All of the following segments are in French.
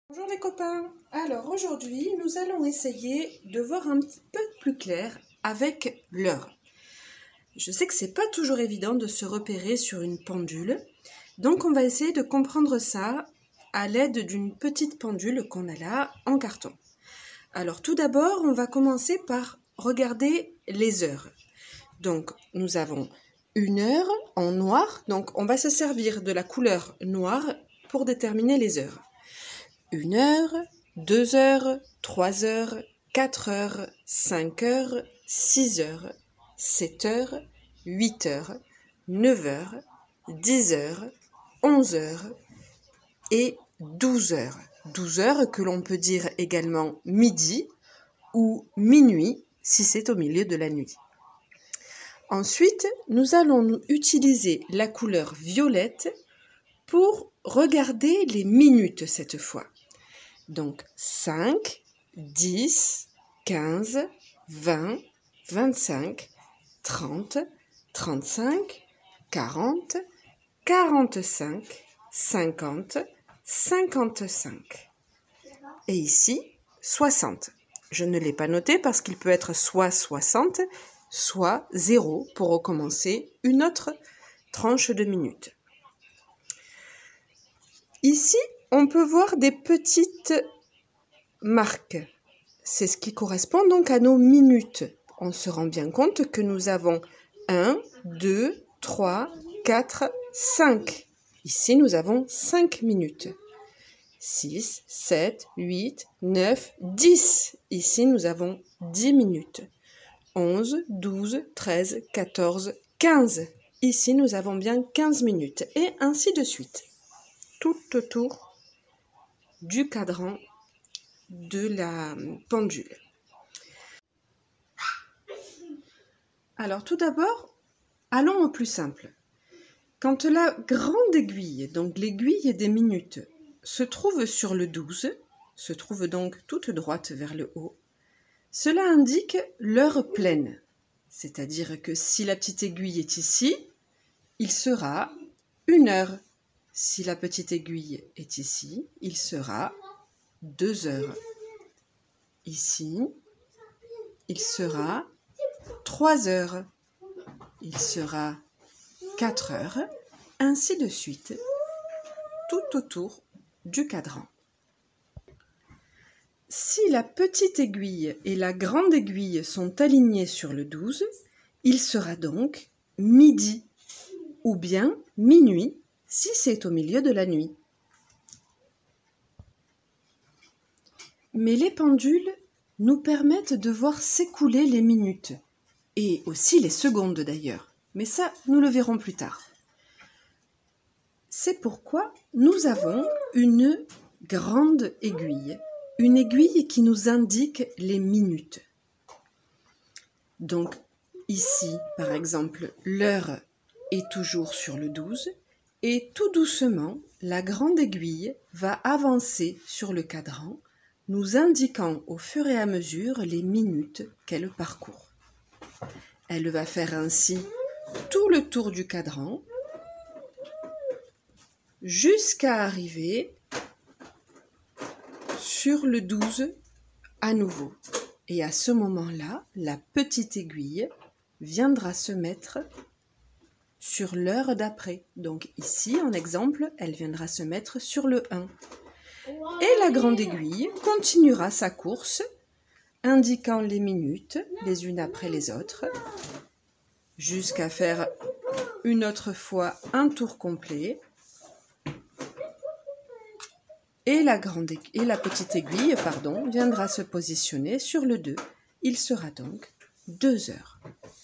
Bonjour les copains. Alors aujourd'hui, nous allons essayer de voir un petit peu plus clair avec l'heure. Je sais que c'est pas toujours évident de se repérer sur une pendule, donc on va essayer de comprendre ça à l'aide d'une petite pendule qu'on a là en carton. Alors tout d'abord, on va commencer par regarder les heures. Donc nous avons une heure en noir, donc on va se servir de la couleur noire pour déterminer les heures. 1 heure, 2 heures, 3 heures, 4 heures, 5 heures, 6 heures, 7 heures, 8 heures, 9 heures, 10 heures, 11 heures et 12 heures. 12 heures que l'on peut dire également midi ou minuit si c'est au milieu de la nuit. Ensuite, nous allons utiliser la couleur violette pour regarder les minutes cette fois. Donc 5, 10, 15, 20, 25, 30, 35, 40, 45, 50, 55. Et ici, 60. Je ne l'ai pas noté parce qu'il peut être soit 60, soit 0 pour recommencer une autre tranche de minutes. Ici, on peut voir des petites marques. C'est ce qui correspond donc à nos minutes. On se rend bien compte que nous avons 1, 2, 3, 4, 5. Ici, nous avons 5 minutes. 6, 7, 8, 9, 10. Ici, nous avons 10 minutes. 11, 12, 13, 14, 15. Ici, nous avons bien 15 minutes. Et ainsi de suite. Tout autour du cadran de la pendule. Alors tout d'abord, allons au plus simple. Quand la grande aiguille, donc l'aiguille des minutes, se trouve sur le 12, se trouve donc toute droite vers le haut, cela indique l'heure pleine. C'est-à-dire que si la petite aiguille est ici, il sera 1 heure. Si la petite aiguille est ici, il sera 2 heures. Ici, il sera 3 heures. Il sera 4 heures, ainsi de suite, tout autour du cadran. Si la petite aiguille et la grande aiguille sont alignées sur le 12, il sera donc midi ou bien minuit si c'est au milieu de la nuit. Mais les pendules nous permettent de voir s'écouler les minutes, et aussi les secondes d'ailleurs, mais ça nous le verrons plus tard. C'est pourquoi nous avons une grande aiguille, une aiguille qui nous indique les minutes. Donc ici, par exemple, l'heure est toujours sur le 12, et tout doucement, la grande aiguille va avancer sur le cadran, nous indiquant au fur et à mesure les minutes qu'elle parcourt. Elle va faire ainsi tout le tour du cadran jusqu'à arriver sur le 12 à nouveau. Et à ce moment-là, la petite aiguille viendra se mettre sur l'heure d'après. Donc ici, en exemple, elle viendra se mettre sur le 1. Et la grande aiguille continuera sa course, indiquant les minutes les unes après les autres, jusqu'à faire une autre fois un tour complet. Et la petite aiguille, viendra se positionner sur le 2. Il sera donc 2 heures.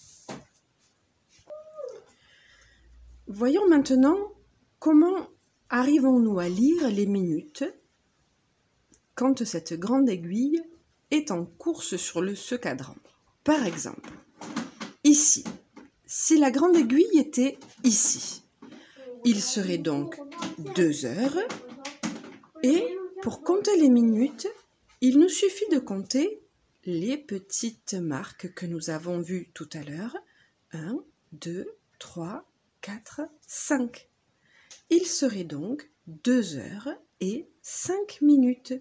Voyons maintenant comment arrivons-nous à lire les minutes quand cette grande aiguille est en course sur ce cadran. Par exemple, ici, si la grande aiguille était ici, il serait donc 2 heures. Et pour compter les minutes, il nous suffit de compter les petites marques que nous avons vues tout à l'heure. 1, 2, 3, 4, 5. Il serait donc 2 heures et 5 minutes.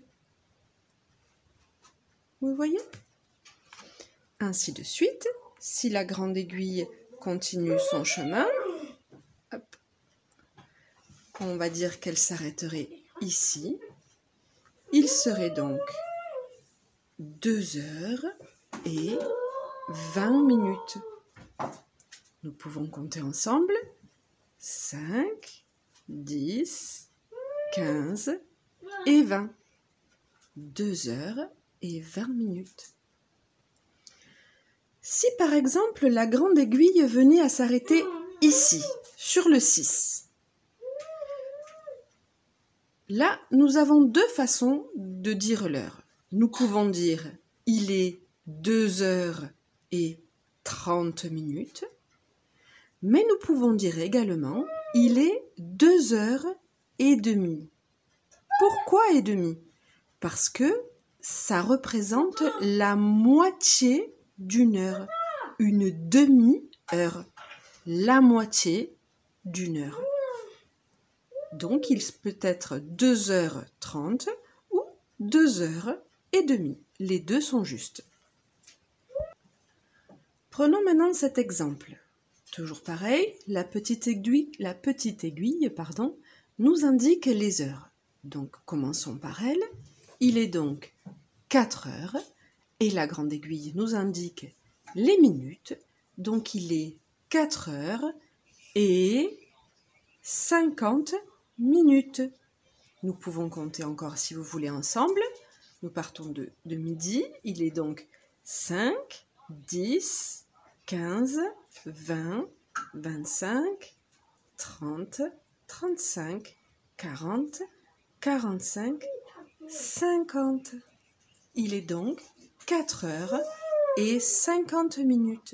Vous voyez? Ainsi de suite, si la grande aiguille continue son chemin, hop, on va dire qu'elle s'arrêterait ici. Il serait donc 2h20 minutes. Nous pouvons compter ensemble 5, 10, 15 et 20. 2h20 minutes. Si par exemple la grande aiguille venait à s'arrêter ici, sur le 6, là nous avons deux façons de dire l'heure. Nous pouvons dire il est 2h30 minutes, mais nous pouvons dire également il est 2h30. Pourquoi et demi? Parce que ça représente la moitié d'une heure, une demi-heure, la moitié d'une heure. Donc il peut être 2h30 ou 2h30. Les deux sont justes. Prenons maintenant cet exemple. Toujours pareil, la petite aiguille, nous indique les heures. Donc commençons par elle. Il est donc 4 heures et la grande aiguille nous indique les minutes. Donc il est 4 heures et 50 minutes. Nous pouvons compter encore si vous voulez ensemble. Nous partons de midi. Il est donc 5, 10, 15, 20, 25, 30, 35, 40, 45, 50. Il est donc 4 heures et 50 minutes.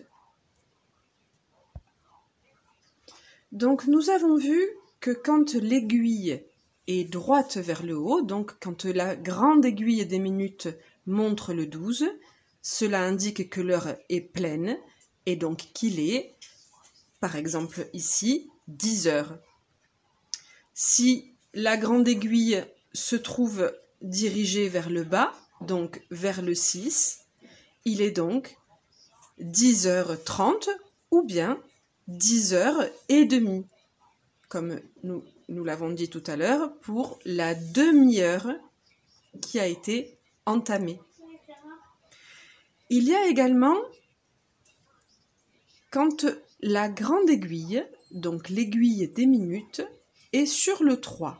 Donc nous avons vu que quand l'aiguille est droite vers le haut, donc quand la grande aiguille des minutes montre le 12, cela indique que l'heure est pleine et donc qu'il est, par exemple ici, 10 heures. Si la grande aiguille se trouve dirigée vers le bas, donc vers le 6, il est donc 10h30 ou bien 10h30, comme nous l'avons dit tout à l'heure, pour la demi-heure qui a été entamée. Il y a également, quand la grande aiguille, donc l'aiguille des minutes, est sur le 3.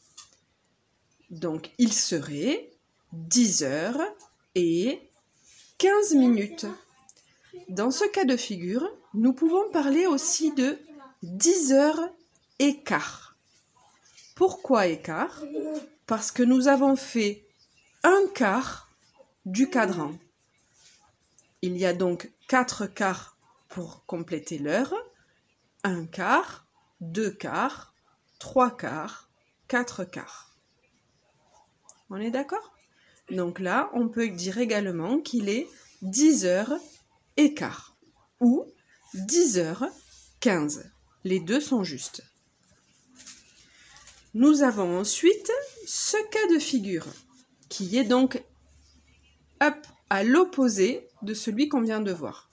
Donc il serait 10h et 15 minutes. Dans ce cas de figure, nous pouvons parler aussi de 10h15. Pourquoi écart? Parce que nous avons fait un quart du cadran. Il y a donc 4 quarts pour compléter l'heure. 1 quart, 2 quarts, 3 quarts, 4 quarts. On est d'accord? Donc là, on peut dire également qu'il est 10h15 ou 10h15. Les deux sont justes. Nous avons ensuite ce cas de figure qui est donc à l'opposé de celui qu'on vient de voir.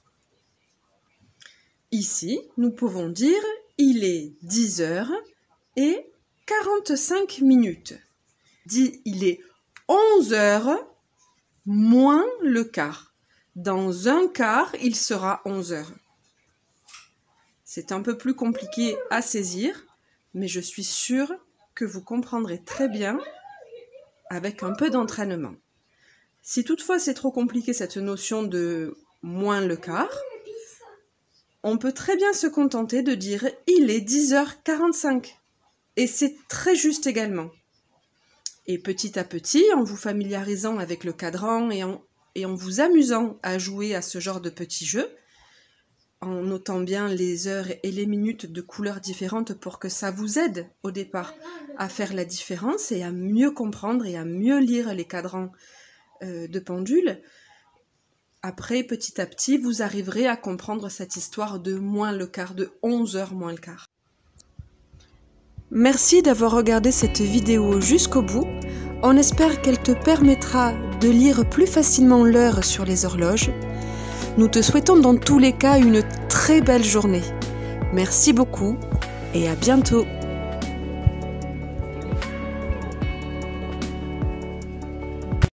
Ici, nous pouvons dire il est 10h et 45 minutes. Il est 11h moins le quart. Dans un quart, il sera 11h. C'est un peu plus compliqué à saisir, mais je suis sûre que vous comprendrez très bien avec un peu d'entraînement. Si toutefois c'est trop compliqué cette notion de moins le quart, on peut très bien se contenter de dire il est 10h45 et c'est très juste également. Et petit à petit, en vous familiarisant avec le cadran et en vous amusant à jouer à ce genre de petits jeux, en notant bien les heures et les minutes de couleurs différentes pour que ça vous aide au départ à faire la différence et à mieux comprendre et à mieux lire les cadrans de pendule. Après, petit à petit, vous arriverez à comprendre cette histoire de moins le quart, de 11h moins le quart. Merci d'avoir regardé cette vidéo jusqu'au bout. On espère qu'elle te permettra de lire plus facilement l'heure sur les horloges. Nous te souhaitons dans tous les cas une très belle journée. Merci beaucoup et à bientôt.